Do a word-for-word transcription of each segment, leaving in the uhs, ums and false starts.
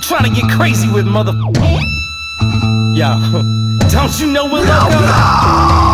trying to get crazy with, mother. Yo, don't you know we're loco? No, no.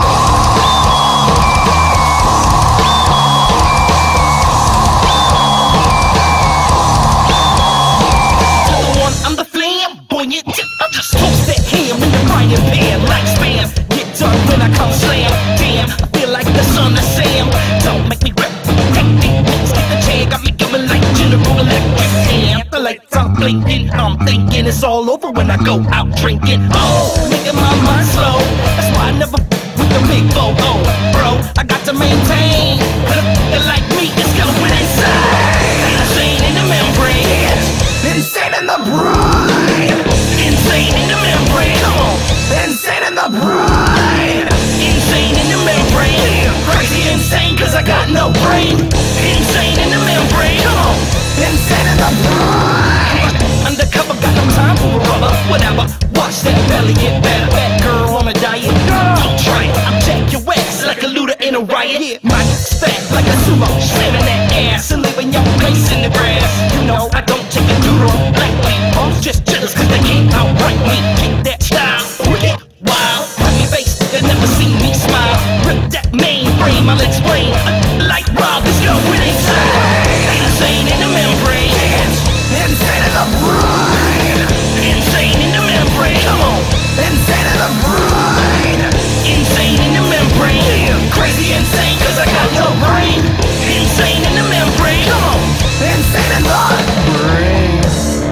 I just toast that ham in the frying pan like spam. Get done when I come slam. Damn, I feel like the son of Sam. Don't make me rip. Let's get the chair, got me going like General Electric. Damn, the lights are blinking. I'm thinking it's all over when I go out drinking. Oh, making my mind slow. That's why I never with the big O O, bro. I got to maintain. But a like me is going insane. Insane in the membrane. Insane in the brine. Insane in the membrane, come on. Insane in the brine. Insane in the membrane. Crazy insane cause I got no brain. Insane in the membrane, come on. Insane in the brine. Undercover, got no time for a rubber. Whatever, watch that belly get better. That girl on a diet, don't try it. I'll check your ass like a looter in a riot. My fat like a sumo, slamming that ass and leaving your place in the grass. You know I don't take a doodle lightly. I'm just jealous cause they can't outright me. Kick that style, wicked, wild. Happy face, they never see me smile. Rip that mainframe, I'll explain. Like Rob is going insane. Insane in the membrane. Insane in the brine. Insane in the membrane. Come on. Insane in the brine. Insane in the membrane. Crazy insane cause I got no brain. Insane in the membrane. Come on. Insane in the brain.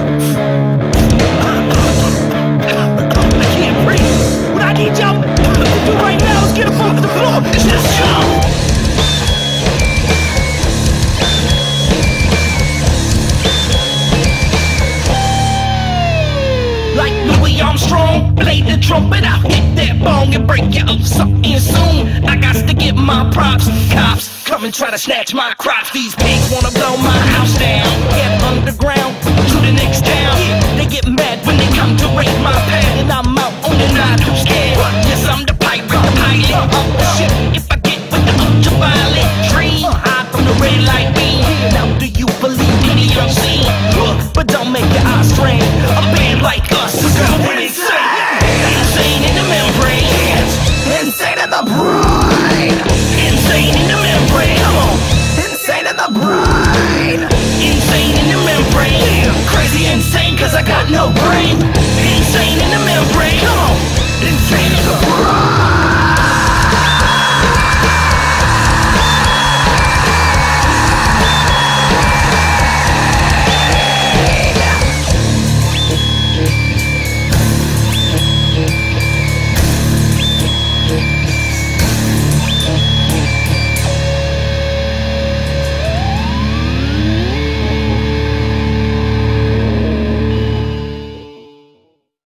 I can't breathe. What I need y'all to do right now is get up off the floor. It's just show. Like Louis Armstrong, play the trumpet, I'll hit that bong and break you up something soon. I got to get my props, cops come and try to snatch my crops. These pigs wanna blow my house down, get underground to the next town. They get mad when they come to raid my pad, and I'm out on the night, who's scared? Yes, I'm the pirate, the pilot of the ship